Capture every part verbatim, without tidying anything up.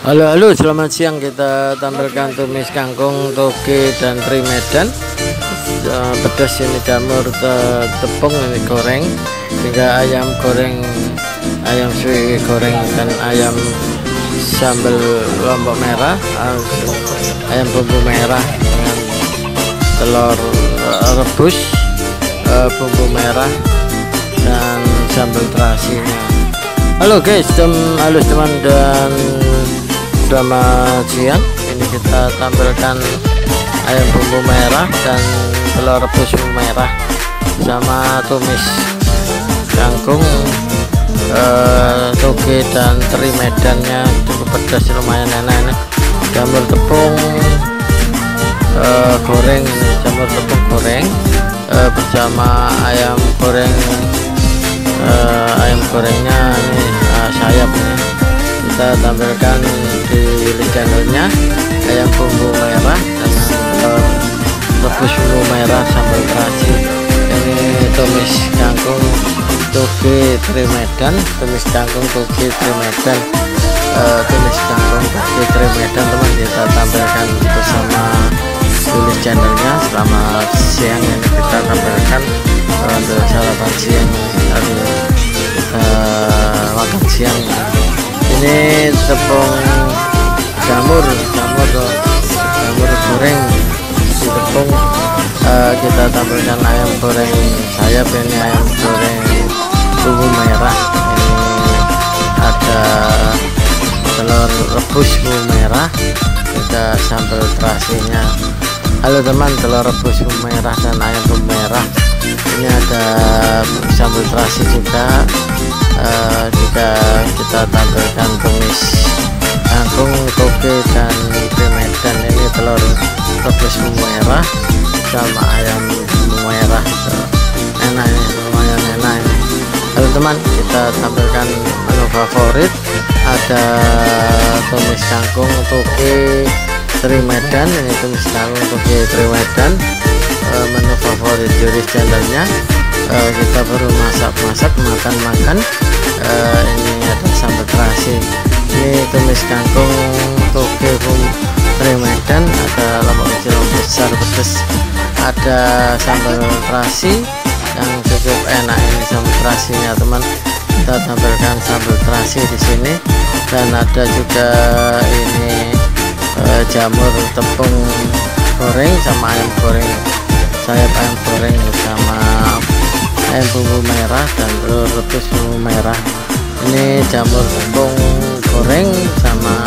Halo halo, selamat siang. Kita tampilkan tumis kangkung, toge dan teri Medan. Uh, pedas ini jamur te tepung ini goreng, hingga ayam goreng, ayam suwi goreng dan ayam sambal lombok merah, uh, ayam bumbu merah dengan telur uh, rebus, uh, bumbu merah dan sambal terasinya. Halo guys, tem halo teman dan selamat siang. Ini kita tampilkan ayam bumbu merah dan telur rebus bumbu merah sama tumis kangkung, eh, toge dan teri Medannya cukup pedas, lumayan enak ini. Jamur tepung eh, goreng ini, jamur tepung goreng eh, bersama ayam goreng, eh, ayam gorengnya ini eh, sayap ini. Kita tampilkan di channelnya ayam bumbu merah dengan telur rebus bumbu merah sambal terasi. Ini tumis kangkung, toge teri Medan, tumis kangkung, toge teri Medan, uh, tumis kangkung, toge teri Medan teman, kita tampilkan bersama tulis channelnya. Selamat siang, ini kita tampilkan uh, untuk sarapan siang hari kita makan siang. Ini tepung jamur jamur jamur goreng di tepung. Uh, kita tampilkan ayam goreng sayap, ini ayam goreng bumbu merah, ini ada telur rebus bumbu merah, kita sambal terasinya. Halo teman, telur rebus bumbu merah dan ayam bumbu merah, ini ada sambal terasi juga. Uh, juga kita tampilkan tumis kangkung, toge dan teri Medan, ini telur rebus bumbu merah sama ayam bumbu merah. Enak ini, lumayan enak ini. Halo teman, kita tampilkan menu favorit, ada tumis kangkung, toge teri Medan, ini tumis kangkung, toge teri Medan, uh, menu favorit juri channelnya. Uh, kita baru masak-masak, makan-makan. Uh, ini ada sambal terasi, ini tumis kangkung, toge bumbu teri Medan, ada lombok kecil, lombok besar pedas, ada sambal terasi yang cukup enak ini sambal terasinya teman. Kita tampilkan sambal terasi di sini, dan ada juga ini uh, jamur tepung goreng sama ayam goreng sayap, ayam goreng sama ayam bumbu merah dan telur rebus bumbu merah. Ini jamur tepung goreng sama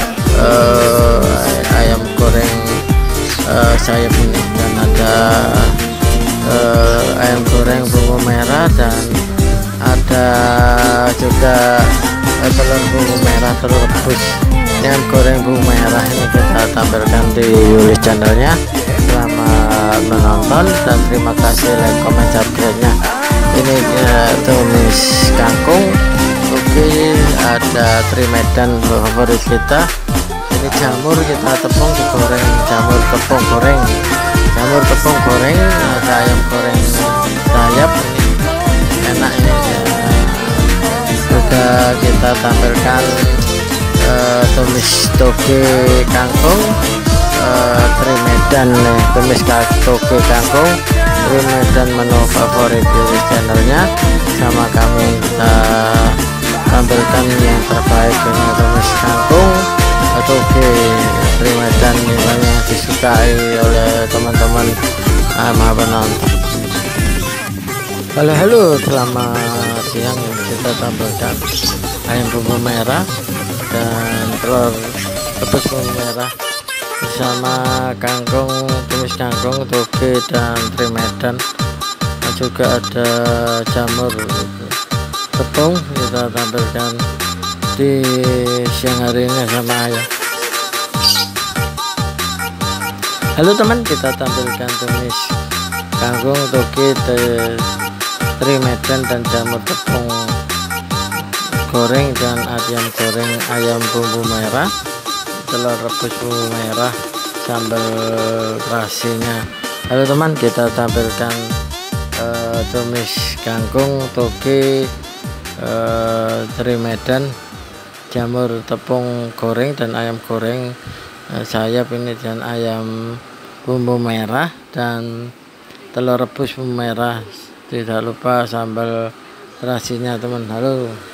uh, ayam goreng uh, sayap ini, dan ada uh, ayam goreng bumbu merah dan ada juga uh, telur bumbu merah, telur rebus. Ayam goreng bumbu merah ini kita tampilkan di Yulis channelnya. Selamat menonton dan terima kasih like, comment, subscribe-nya. Ini uh, tumis kangkung, toge, ada teri Medan favorit kita. Ini jamur kita tepung digoreng, jamur tepung goreng, jamur tepung goreng, ada ayam goreng sayap, ini enak ini. Juga kita tampilkan uh, tumis toge kangkung, uh, teri Medan nih, tumis toge kangkung teri Medan, menu favorit di channelnya. Sama kami kita tampilkan yang terbaik, ini tumis kangkung, toge teri Medan, yang disukai oleh teman-teman sama penonton. Halo halo, selamat siang. Kita tampilkan ayam bumbu merah dan telur rebus bumbu merah bersama kangkung, tumis kangkung, toge dan teri Medan. Juga ada jamur tepung, kita tampilkan di siang hari ini sama ayam. Halo teman, kita tampilkan tumis kangkung, toge teri Medan dan jamur tepung goreng dan ayam goreng, ayam bumbu merah, telur rebus bumbu merah, sambal terasinya. Halo teman, kita tampilkan uh, tumis kangkung, toge, uh, teri Medan jamur tepung goreng dan ayam goreng eh, sayap ini, dan ayam bumbu merah dan telur rebus bumbu merah. Tidak lupa sambal terasinya teman. Halo.